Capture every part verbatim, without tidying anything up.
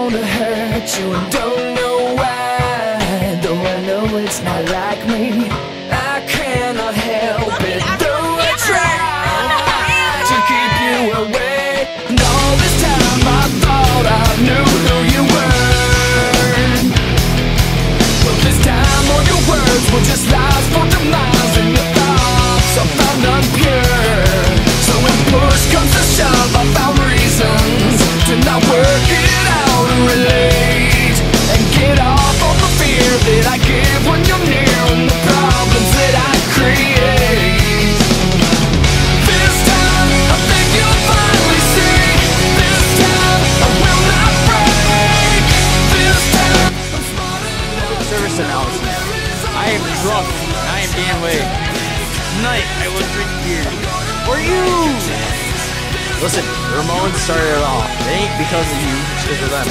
want to hurt you and don't know why. Though I know it's not like me, I cannot help it. Though I try to keep you away, and all this time I thought I knew who you were. Well, this time all your words were just lies for the miles, and your thoughts are found unpure. So when push comes to shove, I found reasons to not work it out and relate, and get off on the fear that I give when you're near, and the problems that I create. This time I think you'll finally see. This time I will not break. This time I'm smart enough. Service analysis. I am drunk. I am Dan Way. Tonight I will drink beer. For you! Listen, the Ramones started it all. It ain't because of you, it's because of them.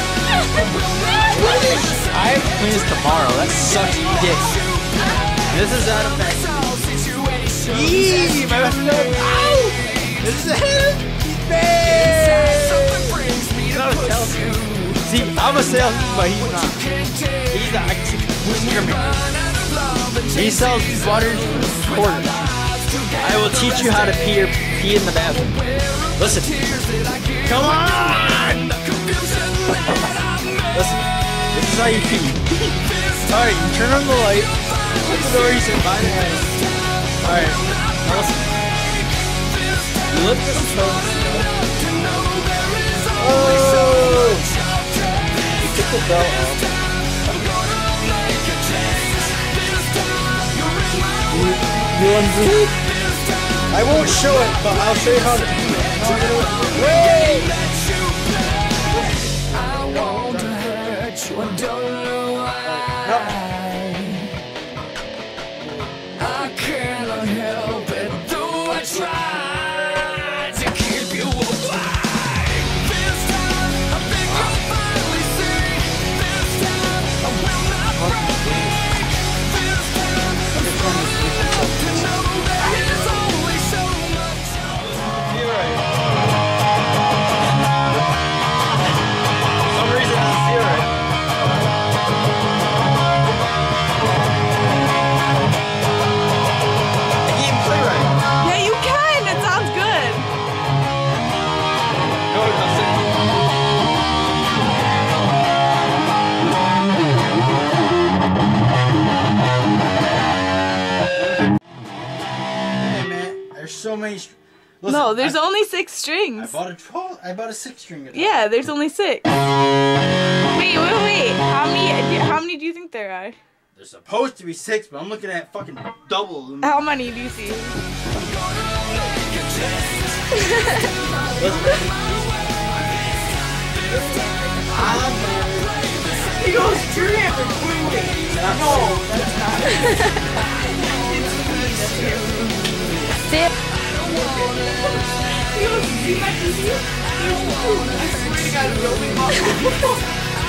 I have plans tomorrow. That sucks dick. This is out of fact. Yee! My best friend. Ow! This is him! He's bad! Not a salesman. See, I'm a salesman, but he's not. He's a discriminator. He sells buttered quarters. I will teach you how to pee or pee in the bathroom. Listen. Come on! Listen. This is how you pee. Alright, you turn on the light. Look at the door, you say bye to guys. Alright, now listen. You lift this toes. Oh! You took the belt off. You, you undo it? I won't show it, but I'll show you how to do it. Wait! I want to hurt you, I don't know why. I cannot help it, though I try to keep you alive. This time I think you'll finally see. This time I will not break. This time I'm strong enough to know there is only so much. You're right. For some reason, it's zero. I can't even play right. Yeah, you can. It sounds good. No, it doesn't. Hey man, there's so many. Str Listen, No, there's I, only six I strings. bought a twelve. I bought a six string guitar. Yeah, there's only six. Wait, wait, wait. How many? How many do you think there are? There's supposed to be six, but I'm looking at fucking double. Listen, How many do you see? he goes drip and quickly. No, that's not. Sip. He goes, see my T V? I swear to God, it's really awesome.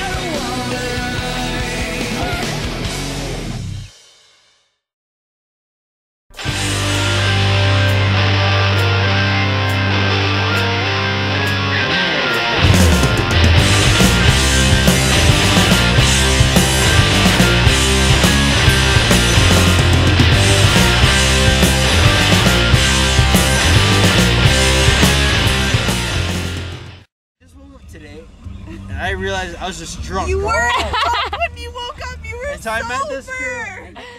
Today, and I realized I was just drunk. You were when you woke up. You were And so I met this sober. girl.